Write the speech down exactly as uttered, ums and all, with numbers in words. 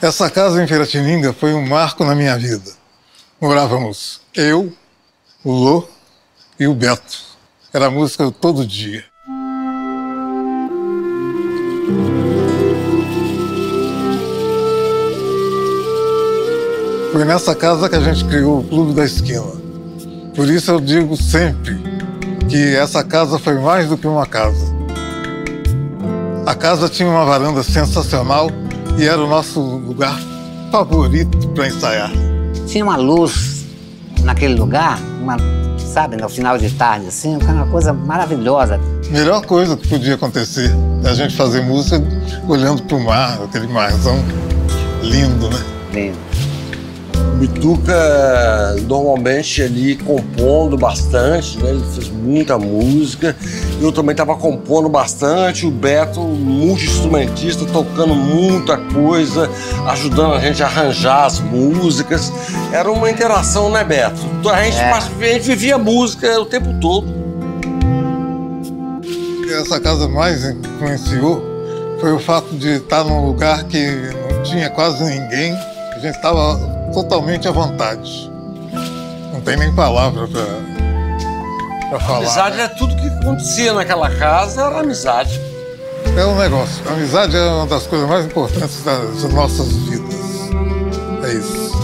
Essa casa em Piratininga foi um marco na minha vida. Morávamos eu, o Lô e o Beto. Era música todo dia. Foi nessa casa que a gente criou o Clube da Esquina. Por isso eu digo sempre que essa casa foi mais do que uma casa. A casa tinha uma varanda sensacional e era o nosso lugar favorito para ensaiar. Tinha uma luz naquele lugar, uma, sabe, no final de tarde, assim, uma coisa maravilhosa. Melhor coisa que podia acontecer é a gente fazer música olhando para o mar, aquele marzão lindo, né? Lindo. Bituca normalmente ali compondo bastante, né? Ele fez muita música. Eu também estava compondo bastante. O Beto, multi-instrumentista, tocando muita coisa, ajudando a gente a arranjar as músicas. Era uma interação, né, Beto? A gente, é. a gente vivia música o tempo todo. Essa casa mais influenciou foi o fato de estar num lugar que não tinha quase ninguém. A gente estava totalmente à vontade. Não tem nem palavra para falar. Amizade é tudo que acontecia naquela casa, era amizade. É um negócio. A amizade é uma das coisas mais importantes das nossas vidas. É isso.